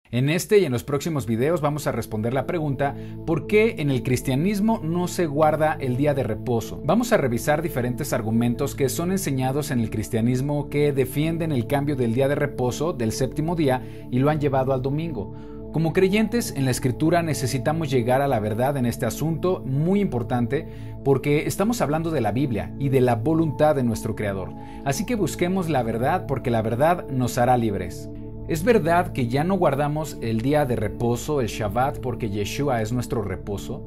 En este y en los próximos videos vamos a responder la pregunta ¿por qué en el cristianismo no se guarda el día de reposo? Vamos a revisar diferentes argumentos que son enseñados en el cristianismo que defienden el cambio del día de reposo del séptimo día y lo han llevado al domingo. Como creyentes en la Escritura necesitamos llegar a la verdad en este asunto muy importante porque estamos hablando de la Biblia y de la voluntad de nuestro Creador. Así que busquemos la verdad porque la verdad nos hará libres. ¿Es verdad que ya no guardamos el día de reposo, el Shabbat, porque Yeshua es nuestro reposo?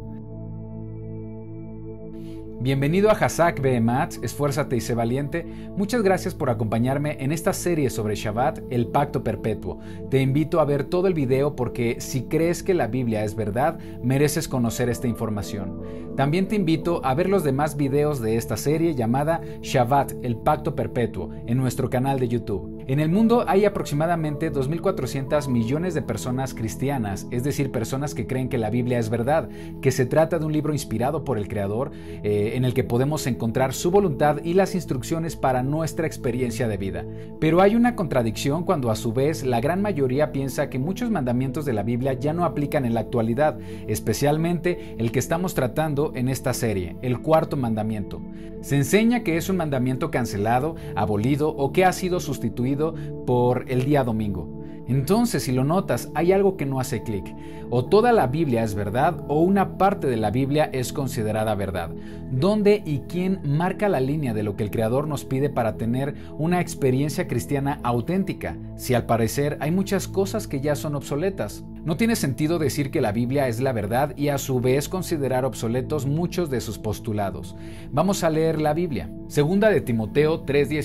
Bienvenido a Hazak Behemat, esfuérzate y sé valiente. Muchas gracias por acompañarme en esta serie sobre Shabbat, el pacto perpetuo. Te invito a ver todo el video porque si crees que la Biblia es verdad, mereces conocer esta información. También te invito a ver los demás videos de esta serie llamada Shabbat, el pacto perpetuo, en nuestro canal de YouTube. En el mundo hay aproximadamente 2.400 millones de personas cristianas, es decir, personas que creen que la Biblia es verdad, que se trata de un libro inspirado por el Creador, en el que podemos encontrar su voluntad y las instrucciones para nuestra experiencia de vida. Pero hay una contradicción cuando a su vez la gran mayoría piensa que muchos mandamientos de la Biblia ya no aplican en la actualidad, especialmente el que estamos tratando en esta serie, el cuarto mandamiento. Se enseña que es un mandamiento cancelado, abolido o que ha sido sustituido por el día domingo. Entonces, si lo notas, hay algo que no hace clic. O toda la Biblia es verdad o una parte de la Biblia es considerada verdad. ¿Dónde y quién marca la línea de lo que el Creador nos pide para tener una experiencia cristiana auténtica? Si al parecer hay muchas cosas que ya son obsoletas. No tiene sentido decir que la Biblia es la verdad y a su vez considerar obsoletos muchos de sus postulados. Vamos a leer la Biblia. Segunda de Timoteo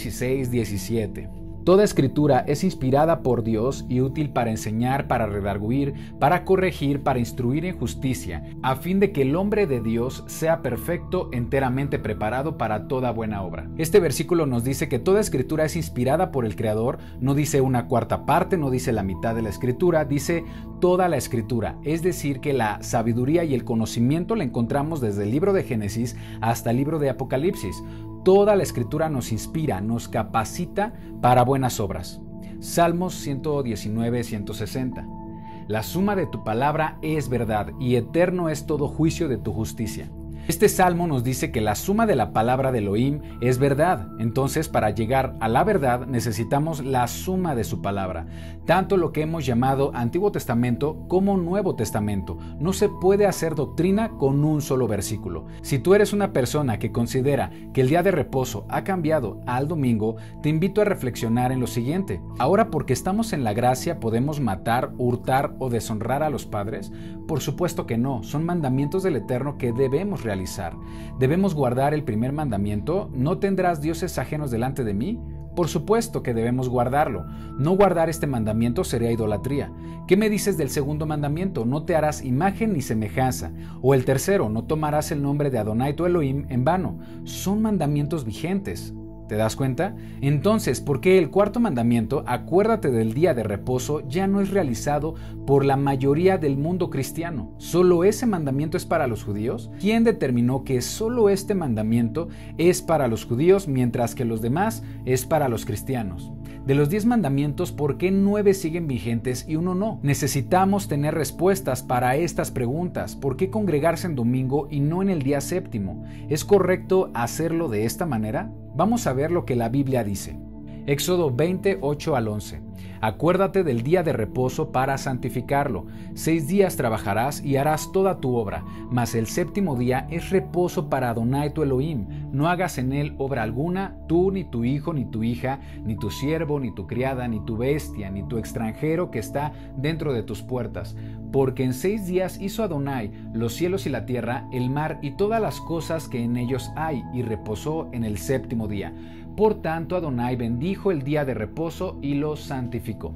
3:16-17. Toda escritura es inspirada por Dios y útil para enseñar, para redarguir, para corregir, para instruir en justicia, a fin de que el hombre de Dios sea perfecto, enteramente preparado para toda buena obra. Este versículo nos dice que toda escritura es inspirada por el Creador, no dice una cuarta parte, no dice la mitad de la escritura, dice toda la escritura, es decir que la sabiduría y el conocimiento la encontramos desde el libro de Génesis hasta el libro de Apocalipsis. Toda la escritura nos inspira, nos capacita para buenas obras. Salmos 119, 160. La suma de tu palabra es verdad y eterno es todo juicio de tu justicia. Este salmo nos dice que la suma de la palabra de Elohim es verdad. Entonces, para llegar a la verdad necesitamos la suma de su palabra. Tanto lo que hemos llamado Antiguo Testamento como Nuevo Testamento. No se puede hacer doctrina con un solo versículo. Si tú eres una persona que considera que el día de reposo ha cambiado al domingo, te invito a reflexionar en lo siguiente. Ahora, porque estamos en la gracia, ¿podemos matar, hurtar o deshonrar a los padres? Por supuesto que no. Son mandamientos del Eterno que debemos realizar. ¿Debemos guardar el primer mandamiento? ¿No tendrás dioses ajenos delante de mí? Por supuesto que debemos guardarlo. No guardar este mandamiento sería idolatría. ¿Qué me dices del segundo mandamiento? No te harás imagen ni semejanza. O el tercero, no tomarás el nombre de Adonai tu Elohim en vano. Son mandamientos vigentes. ¿Te das cuenta? Entonces, ¿por qué el cuarto mandamiento, acuérdate del día de reposo, ya no es realizado por la mayoría del mundo cristiano? ¿Solo ese mandamiento es para los judíos? ¿Quién determinó que solo este mandamiento es para los judíos mientras que los demás es para los cristianos? De los 10 mandamientos, ¿por qué 9 siguen vigentes y uno no? Necesitamos tener respuestas para estas preguntas. ¿Por qué congregarse en domingo y no en el día séptimo? ¿Es correcto hacerlo de esta manera? Vamos a ver lo que la Biblia dice. Éxodo 20, 8 al 11. Acuérdate del día de reposo para santificarlo. 6 días trabajarás y harás toda tu obra, mas el séptimo día es reposo para Adonai tu Elohim. No hagas en él obra alguna, tú, ni tu hijo, ni tu hija, ni tu siervo, ni tu criada, ni tu bestia, ni tu extranjero que está dentro de tus puertas. Porque en 6 días hizo Adonai los cielos y la tierra, el mar y todas las cosas que en ellos hay, y reposó en el séptimo día. Por tanto, Adonai bendijo el día de reposo y lo santificó.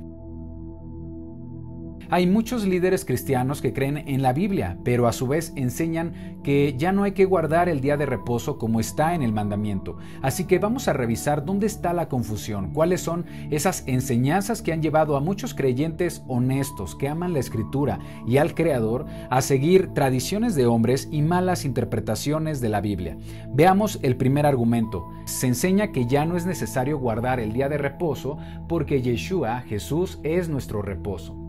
Hay muchos líderes cristianos que creen en la Biblia, pero a su vez enseñan que ya no hay que guardar el día de reposo como está en el mandamiento. Así que vamos a revisar dónde está la confusión, cuáles son esas enseñanzas que han llevado a muchos creyentes honestos que aman la Escritura y al Creador a seguir tradiciones de hombres y malas interpretaciones de la Biblia. Veamos el primer argumento. Se enseña que ya no es necesario guardar el día de reposo porque Yeshua, Jesús, es nuestro reposo.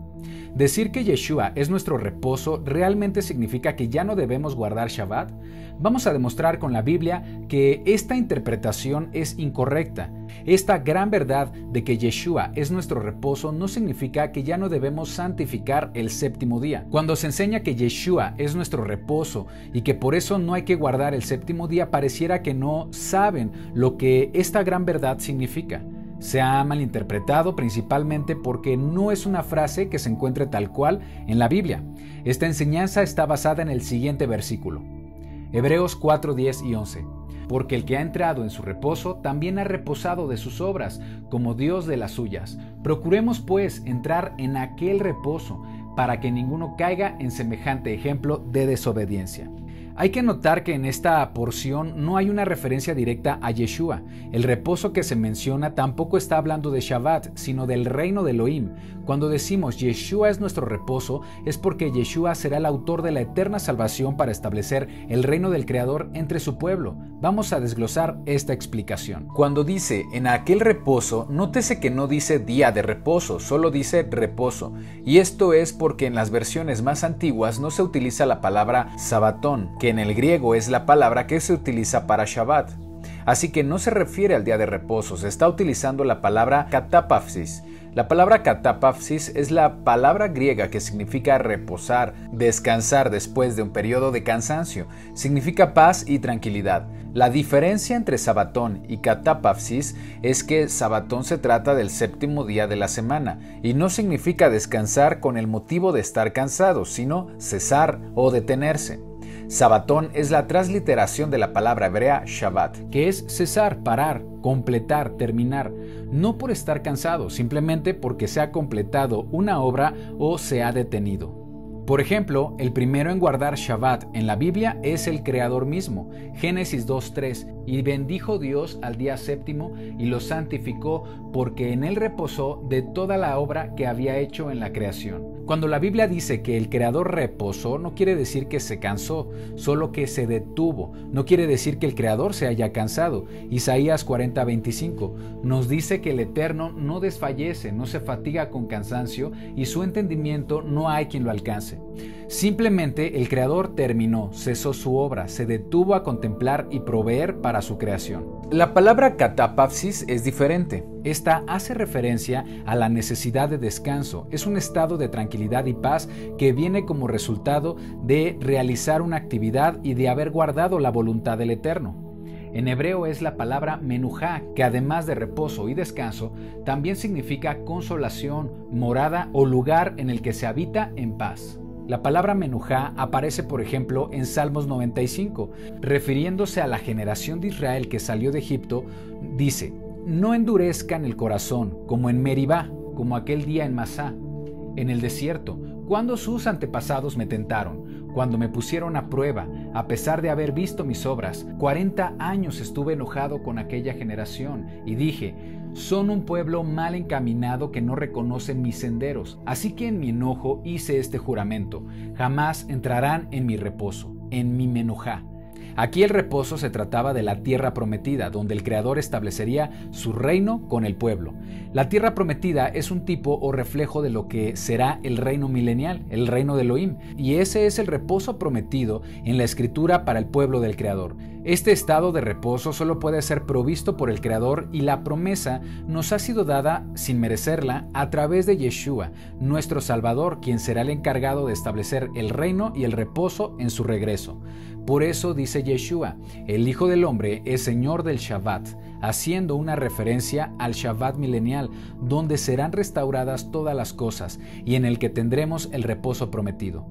¿Decir que Yeshua es nuestro reposo realmente significa que ya no debemos guardar Shabbat? Vamos a demostrar con la Biblia que esta interpretación es incorrecta. Esta gran verdad de que Yeshua es nuestro reposo no significa que ya no debemos santificar el séptimo día. Cuando se enseña que Yeshua es nuestro reposo y que por eso no hay que guardar el séptimo día, pareciera que no saben lo que esta gran verdad significa. Se ha malinterpretado principalmente porque no es una frase que se encuentre tal cual en la Biblia. Esta enseñanza está basada en el siguiente versículo. Hebreos 4, 10 y 11. Porque el que ha entrado en su reposo también ha reposado de sus obras, como Dios de las suyas. Procuremos pues entrar en aquel reposo, para que ninguno caiga en semejante ejemplo de desobediencia. Hay que notar que en esta porción no hay una referencia directa a Yeshua. El reposo que se menciona tampoco está hablando de Shabbat, sino del reino de Elohim. Cuando decimos Yeshua es nuestro reposo, es porque Yeshua será el autor de la eterna salvación para establecer el reino del Creador entre su pueblo. Vamos a desglosar esta explicación. Cuando dice en aquel reposo, nótese que no dice día de reposo, solo dice reposo. Y esto es porque en las versiones más antiguas no se utiliza la palabra sabatón, que en el griego es la palabra que se utiliza para Shabbat. Así que no se refiere al día de reposo, se está utilizando la palabra katapafsis. La palabra katapafsis es la palabra griega que significa reposar, descansar después de un periodo de cansancio. Significa paz y tranquilidad. La diferencia entre sabatón y katapafsis es que sabatón se trata del séptimo día de la semana y no significa descansar con el motivo de estar cansado, sino cesar o detenerse. Sabatón es la transliteración de la palabra hebrea Shabbat, que es cesar, parar, completar, terminar, no por estar cansado, simplemente porque se ha completado una obra o se ha detenido. Por ejemplo, el primero en guardar Shabbat en la Biblia es el Creador mismo, Génesis 2:3, y bendijo Dios al día séptimo y lo santificó porque en él reposó de toda la obra que había hecho en la creación. Cuando la Biblia dice que el Creador reposó, no quiere decir que se cansó, solo que se detuvo. No quiere decir que el Creador se haya cansado. Isaías 40:25 nos dice que el Eterno no desfallece, no se fatiga con cansancio y su entendimiento no hay quien lo alcance. Simplemente el Creador terminó, cesó su obra, se detuvo a contemplar y proveer para su creación. La palabra katapafsis es diferente. Esta hace referencia a la necesidad de descanso. Es un estado de tranquilidad y paz que viene como resultado de realizar una actividad y de haber guardado la voluntad del Eterno. En hebreo es la palabra menujá, que además de reposo y descanso, también significa consolación, morada o lugar en el que se habita en paz. La palabra menujá aparece, por ejemplo, en Salmos 95, refiriéndose a la generación de Israel que salió de Egipto, dice: no endurezcan el corazón, como en Meribá, como aquel día en Masá, en el desierto, cuando sus antepasados me tentaron, cuando me pusieron a prueba, a pesar de haber visto mis obras. 40 años estuve enojado con aquella generación, y dije: son un pueblo mal encaminado que no reconoce mis senderos. Así que en mi enojo hice este juramento: jamás entrarán en mi reposo, en mi menujá. Aquí el reposo se trataba de la tierra prometida, donde el Creador establecería su reino con el pueblo. La tierra prometida es un tipo o reflejo de lo que será el reino milenial, el reino de Elohim, y ese es el reposo prometido en la Escritura para el pueblo del Creador. Este estado de reposo solo puede ser provisto por el Creador y la promesa nos ha sido dada sin merecerla a través de Yeshua, nuestro Salvador, quien será el encargado de establecer el reino y el reposo en su regreso. Por eso dice Yeshua: el Hijo del Hombre es Señor del Shabbat, haciendo una referencia al Shabbat milenial, donde serán restauradas todas las cosas y en el que tendremos el reposo prometido.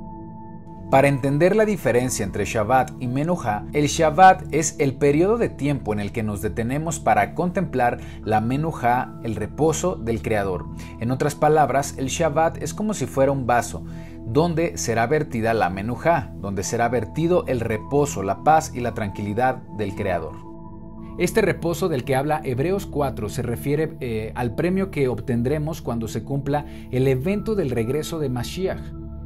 Para entender la diferencia entre Shabbat y Menujá, el Shabbat es el periodo de tiempo en el que nos detenemos para contemplar la Menujá, el reposo del Creador. En otras palabras, el Shabbat es como si fuera un vaso, donde será vertida la Menujá, donde será vertido el reposo, la paz y la tranquilidad del Creador. Este reposo del que habla Hebreos 4 se refiere al premio que obtendremos cuando se cumpla el evento del regreso de Mashiach.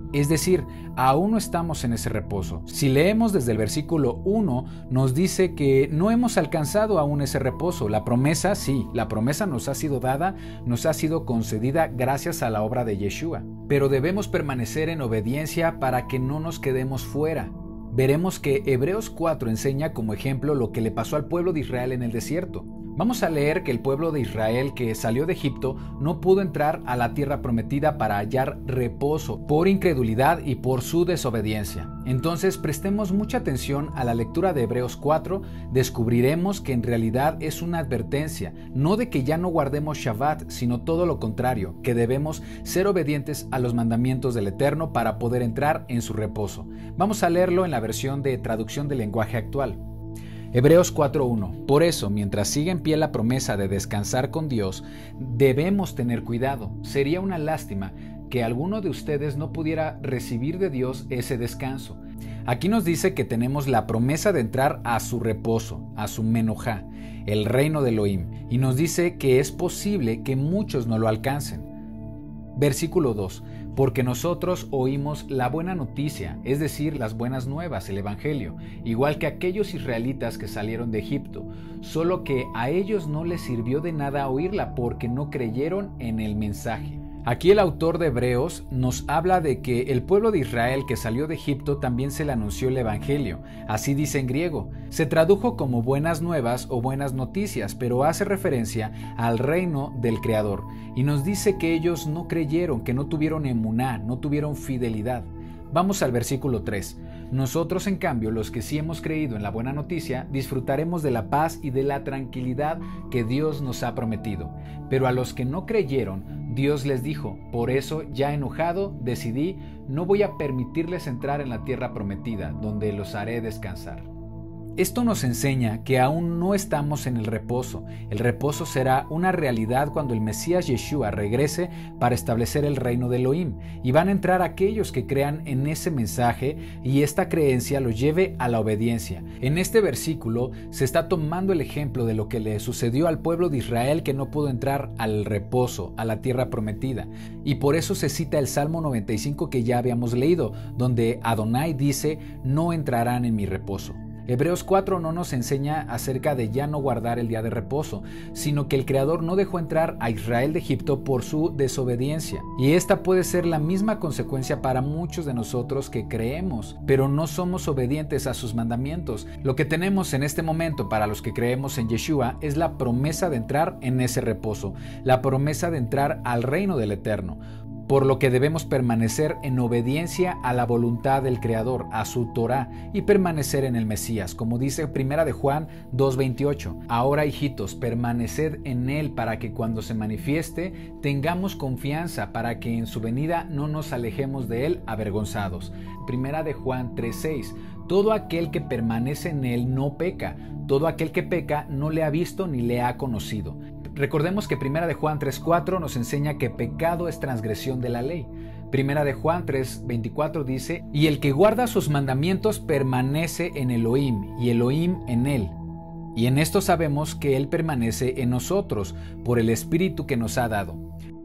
Es decir, aún no estamos en ese reposo. Si leemos desde el versículo 1, nos dice que no hemos alcanzado aún ese reposo. La promesa, sí, la promesa nos ha sido dada, nos ha sido concedida gracias a la obra de Yeshua. Pero debemos permanecer en obediencia para que no nos quedemos fuera. Veremos que Hebreos 4 enseña como ejemplo lo que le pasó al pueblo de Israel en el desierto. Vamos a leer que el pueblo de Israel que salió de Egipto no pudo entrar a la tierra prometida para hallar reposo por incredulidad y por su desobediencia. Entonces prestemos mucha atención a la lectura de Hebreos 4, descubriremos que en realidad es una advertencia, no de que ya no guardemos Shabbat, sino todo lo contrario, que debemos ser obedientes a los mandamientos del Eterno para poder entrar en su reposo. Vamos a leerlo en la versión de traducción del lenguaje actual. Hebreos 4:1. Por eso, mientras sigue en pie la promesa de descansar con Dios, debemos tener cuidado. Sería una lástima que alguno de ustedes no pudiera recibir de Dios ese descanso. Aquí nos dice que tenemos la promesa de entrar a su reposo, a su menojá, el reino de Elohim, y nos dice que es posible que muchos no lo alcancen. Versículo 2. Porque nosotros oímos la buena noticia, es decir, las buenas nuevas, el Evangelio, igual que aquellos israelitas que salieron de Egipto, solo que a ellos no les sirvió de nada oírla porque no creyeron en el mensaje. Aquí el autor de Hebreos nos habla de que el pueblo de Israel que salió de Egipto también se le anunció el Evangelio, así dice en griego. Se tradujo como buenas nuevas o buenas noticias, pero hace referencia al reino del Creador y nos dice que ellos no creyeron, que no tuvieron emuná, no tuvieron fidelidad. Vamos al versículo 3. Nosotros, en cambio, los que sí hemos creído en la buena noticia, disfrutaremos de la paz y de la tranquilidad que Dios nos ha prometido. Pero a los que no creyeron, Dios les dijo, por eso, ya enojado, decidí, no voy a permitirles entrar en la tierra prometida, donde los haré descansar. Esto nos enseña que aún no estamos en el reposo. El reposo será una realidad cuando el Mesías Yeshua regrese para establecer el reino de Elohim, y van a entrar aquellos que crean en ese mensaje y esta creencia los lleve a la obediencia. En este versículo se está tomando el ejemplo de lo que le sucedió al pueblo de Israel que no pudo entrar al reposo, a la tierra prometida. Y por eso se cita el Salmo 95 que ya habíamos leído, donde Adonai dice, no entrarán en mi reposo. Hebreos 4 no nos enseña acerca de ya no guardar el día de reposo, sino que el Creador no dejó entrar a Israel de Egipto por su desobediencia. Y esta puede ser la misma consecuencia para muchos de nosotros que creemos, pero no somos obedientes a sus mandamientos. Lo que tenemos en este momento para los que creemos en Yeshua es la promesa de entrar en ese reposo, la promesa de entrar al reino del Eterno. Por lo que debemos permanecer en obediencia a la voluntad del Creador, a su Torá, y permanecer en el Mesías, como dice 1 de Juan 2:28. Ahora, hijitos, permaneced en Él para que cuando se manifieste tengamos confianza, para que en su venida no nos alejemos de Él avergonzados. 1 de Juan 3:6. Todo aquel que permanece en Él no peca, todo aquel que peca no le ha visto ni le ha conocido. Recordemos que 1 de Juan 3:4 nos enseña que pecado es transgresión de la ley. 1 de Juan 3:24 dice, y el que guarda sus mandamientos permanece en Elohim, y Elohim en él. Y en esto sabemos que Él permanece en nosotros, por el Espíritu que nos ha dado.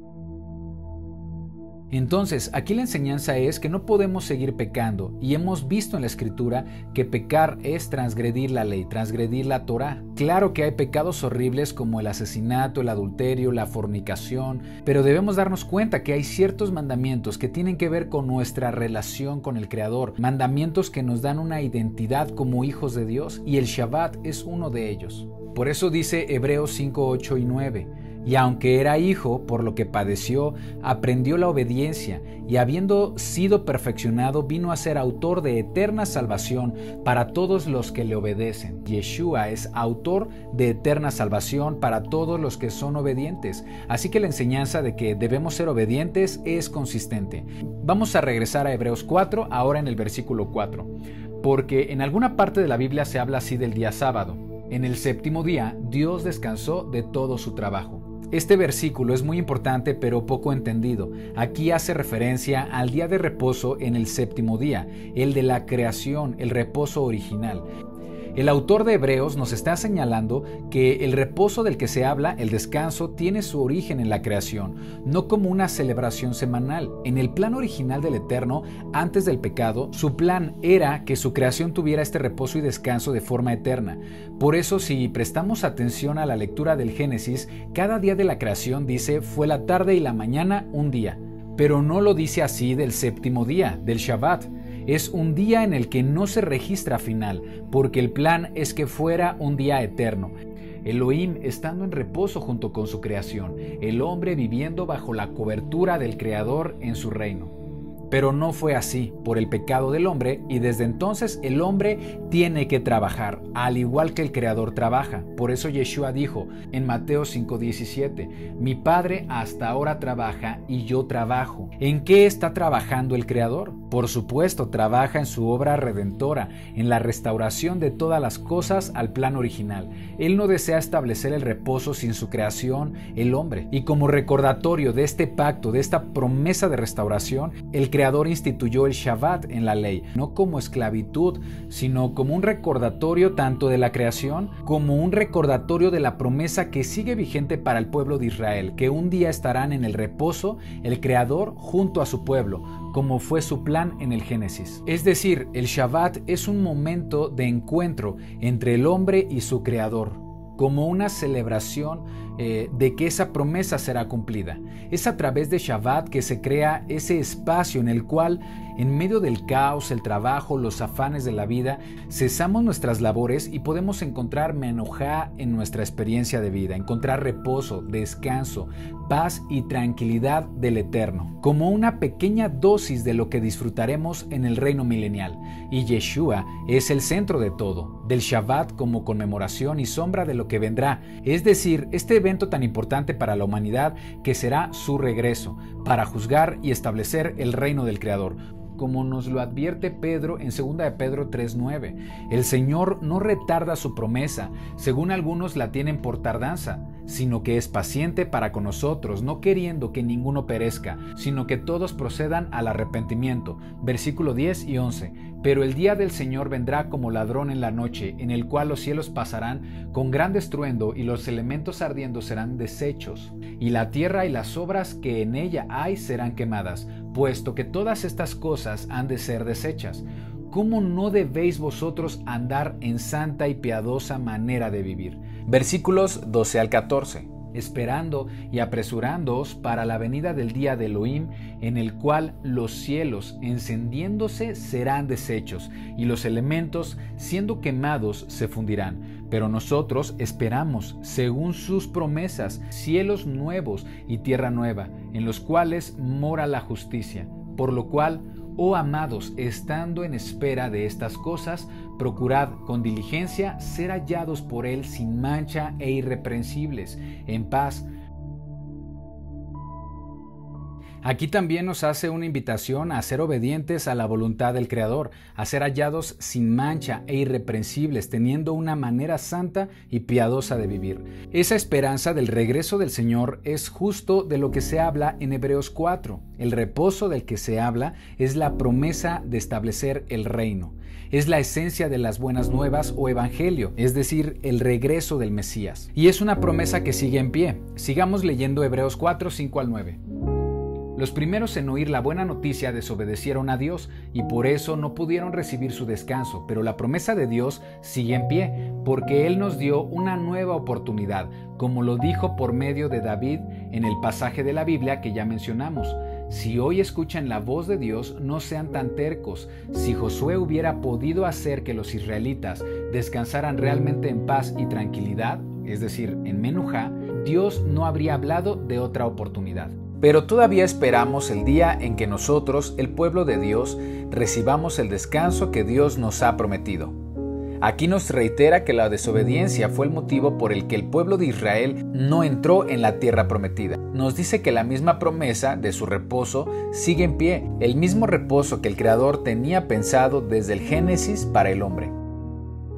Entonces, aquí la enseñanza es que no podemos seguir pecando, y hemos visto en la Escritura que pecar es transgredir la ley, transgredir la Torá. Claro que hay pecados horribles como el asesinato, el adulterio, la fornicación, pero debemos darnos cuenta que hay ciertos mandamientos que tienen que ver con nuestra relación con el Creador, mandamientos que nos dan una identidad como hijos de Dios, y el Shabbat es uno de ellos. Por eso dice Hebreos 5:8 y 9. Y aunque era hijo, por lo que padeció, aprendió la obediencia, y habiendo sido perfeccionado, vino a ser autor de eterna salvación para todos los que le obedecen. Yeshua es autor de eterna salvación para todos los que son obedientes. Así que la enseñanza de que debemos ser obedientes es consistente. Vamos a regresar a Hebreos 4, ahora en el versículo 4. Porque en alguna parte de la Biblia se habla así del día sábado. En el séptimo día, Dios descansó de todo su trabajo. Este versículo es muy importante pero poco entendido. Aquí hace referencia al día de reposo en el séptimo día, el de la creación, el reposo original. El autor de Hebreos nos está señalando que el reposo del que se habla, el descanso, tiene su origen en la creación, no como una celebración semanal. En el plan original del Eterno, antes del pecado, su plan era que su creación tuviera este reposo y descanso de forma eterna. Por eso, si prestamos atención a la lectura del Génesis, cada día de la creación dice, fue la tarde y la mañana un día. Pero no lo dice así del séptimo día, del Shabbat. Es un día en el que no se registra final, porque el plan es que fuera un día eterno. Elohim estando en reposo junto con su creación, el hombre viviendo bajo la cobertura del Creador en su reino. Pero no fue así por el pecado del hombre, y desde entonces el hombre tiene que trabajar, al igual que el Creador trabaja. Por eso Yeshua dijo en Mateo 5:17, mi Padre hasta ahora trabaja y yo trabajo. ¿En qué está trabajando el Creador? Por supuesto, trabaja en su obra redentora, en la restauración de todas las cosas al plan original. Él no desea establecer el reposo sin su creación, el hombre. Y como recordatorio de este pacto, de esta promesa de restauración, el Creador instituyó el Shabbat en la ley, no como esclavitud, sino como un recordatorio tanto de la creación como un recordatorio de la promesa que sigue vigente para el pueblo de Israel, que un día estarán en el reposo el Creador junto a su pueblo, como fue su plan en el Génesis. Es decir, el Shabbat es un momento de encuentro entre el hombre y su Creador, como una celebración de que esa promesa será cumplida. Es a través de Shabbat que se crea ese espacio en el cual, en medio del caos, el trabajo, los afanes de la vida, cesamos nuestras labores y podemos encontrar menujá en nuestra experiencia de vida, encontrar reposo, descanso, paz y tranquilidad del Eterno, como una pequeña dosis de lo que disfrutaremos en el reino milenial. Y Yeshua es el centro de todo, del Shabbat como conmemoración y sombra de lo que vendrá, es decir, este evento tan importante para la humanidad que será su regreso, para juzgar y establecer el reino del Creador. Como nos lo advierte Pedro en 2 de Pedro 3:9. El Señor no retarda su promesa, según algunos la tienen por tardanza, sino que es paciente para con nosotros, no queriendo que ninguno perezca, sino que todos procedan al arrepentimiento. Versículo 10 y 11. Pero el día del Señor vendrá como ladrón en la noche, en el cual los cielos pasarán con gran estruendo y los elementos ardiendo serán deshechos, y la tierra y las obras que en ella hay serán quemadas, puesto que todas estas cosas han de ser deshechas. ¿Cómo no debéis vosotros andar en santa y piadosa manera de vivir? Versículos 12 al 14. Esperando y apresurándoos para la venida del día de Elohim, en el cual los cielos encendiéndose serán deshechos, y los elementos siendo quemados se fundirán. Pero nosotros esperamos, según sus promesas, cielos nuevos y tierra nueva, en los cuales mora la justicia. Por lo cual, oh amados, estando en espera de estas cosas, procurad con diligencia ser hallados por Él sin mancha e irreprensibles, en paz. Aquí también nos hace una invitación a ser obedientes a la voluntad del Creador, a ser hallados sin mancha e irreprensibles, teniendo una manera santa y piadosa de vivir. Esa esperanza del regreso del Señor es justo de lo que se habla en Hebreos 4. El reposo del que se habla es la promesa de establecer el reino. Es la esencia de las buenas nuevas o evangelio, es decir, el regreso del Mesías. Y es una promesa que sigue en pie. Sigamos leyendo Hebreos 4, 5 al 9. Los primeros en oír la buena noticia desobedecieron a Dios y por eso no pudieron recibir su descanso, pero la promesa de Dios sigue en pie, porque Él nos dio una nueva oportunidad, como lo dijo por medio de David en el pasaje de la Biblia que ya mencionamos. Si hoy escuchan la voz de Dios, no sean tan tercos. Si Josué hubiera podido hacer que los israelitas descansaran realmente en paz y tranquilidad, es decir, en menujá, Dios no habría hablado de otra oportunidad. Pero todavía esperamos el día en que nosotros, el pueblo de Dios, recibamos el descanso que Dios nos ha prometido. Aquí nos reitera que la desobediencia fue el motivo por el que el pueblo de Israel no entró en la tierra prometida. Nos dice que la misma promesa de su reposo sigue en pie, el mismo reposo que el Creador tenía pensado desde el Génesis para el hombre.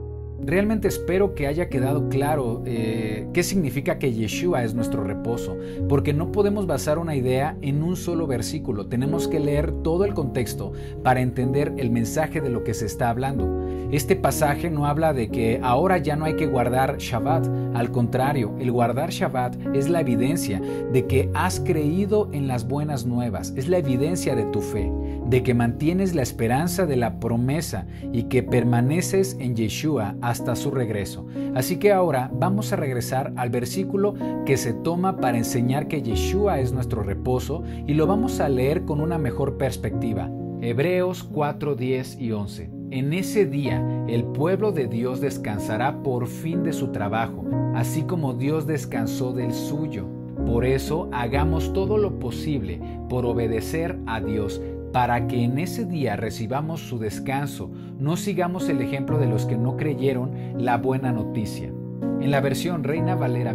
Realmente espero que haya quedado claro qué significa que Yeshua es nuestro reposo, porque no podemos basar una idea en un solo versículo. Tenemos que leer todo el contexto para entender el mensaje de lo que se está hablando. Este pasaje no habla de que ahora ya no hay que guardar Shabbat. Al contrario, el guardar Shabbat es la evidencia de que has creído en las buenas nuevas, es la evidencia de tu fe, de que mantienes la esperanza de la promesa y que permaneces en Yeshua hasta su regreso. Así que ahora vamos a regresar al versículo que se toma para enseñar que Yeshua es nuestro reposo y lo vamos a leer con una mejor perspectiva. Hebreos 4, 10 y 11. En ese día el pueblo de Dios descansará por fin de su trabajo, así como Dios descansó del suyo. Por eso hagamos todo lo posible por obedecer a Dios, para que en ese día recibamos su descanso. No sigamos el ejemplo de los que no creyeron la buena noticia. En la versión Reina Valera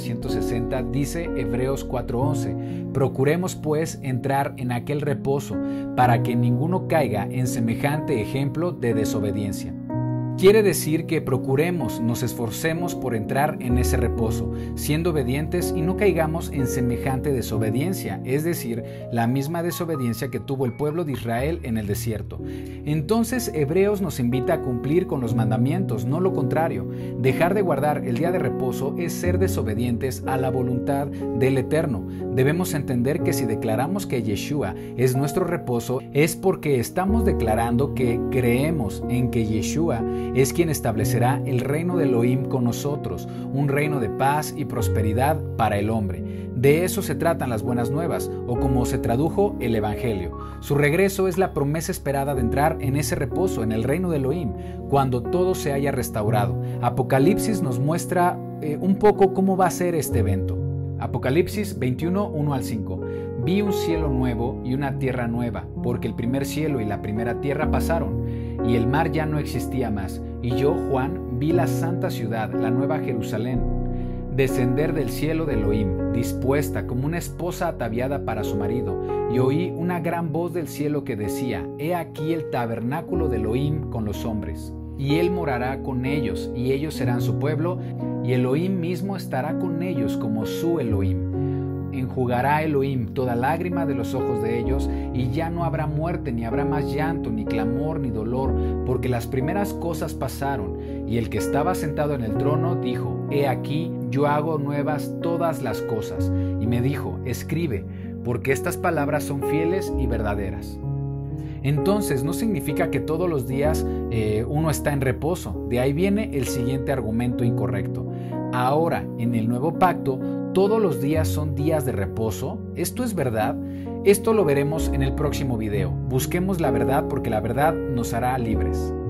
1960 dice Hebreos 4:11, procuremos pues entrar en aquel reposo para que ninguno caiga en semejante ejemplo de desobediencia. Quiere decir que procuremos, nos esforcemos por entrar en ese reposo, siendo obedientes y no caigamos en semejante desobediencia, es decir, la misma desobediencia que tuvo el pueblo de Israel en el desierto. Entonces, Hebreos nos invita a cumplir con los mandamientos, no lo contrario. Dejar de guardar el día de reposo es ser desobedientes a la voluntad del Eterno. Debemos entender que si declaramos que Yeshua es nuestro reposo, es porque estamos declarando que creemos en que Yeshua es quien establecerá el reino de Elohim con nosotros, un reino de paz y prosperidad para el hombre. De eso se tratan las buenas nuevas, o como se tradujo, el Evangelio. Su regreso es la promesa esperada de entrar en ese reposo, en el reino de Elohim, cuando todo se haya restaurado. Apocalipsis nos muestra un poco cómo va a ser este evento. Apocalipsis 21, 1 al 5. Vi un cielo nuevo y una tierra nueva, porque el primer cielo y la primera tierra pasaron, y el mar ya no existía más. Y yo, Juan, vi la santa ciudad, la nueva Jerusalén, descender del cielo de Elohim, dispuesta como una esposa ataviada para su marido. Y oí una gran voz del cielo que decía, he aquí el tabernáculo de Elohim con los hombres. Y él morará con ellos, y ellos serán su pueblo, y Elohim mismo estará con ellos como su Elohim. Enjugará Elohim toda lágrima de los ojos de ellos, y ya no habrá muerte, ni habrá más llanto, ni clamor, ni dolor, porque las primeras cosas pasaron. Y el que estaba sentado en el trono dijo, he aquí, yo hago nuevas todas las cosas. Y me dijo, escribe, porque estas palabras son fieles y verdaderas. Entonces no significa que todos los días uno está en reposo. De ahí viene el siguiente argumento incorrecto. Ahora, en el nuevo pacto, ¿todos los días son días de reposo? ¿Esto es verdad? Esto lo veremos en el próximo video. Busquemos la verdad porque la verdad nos hará libres.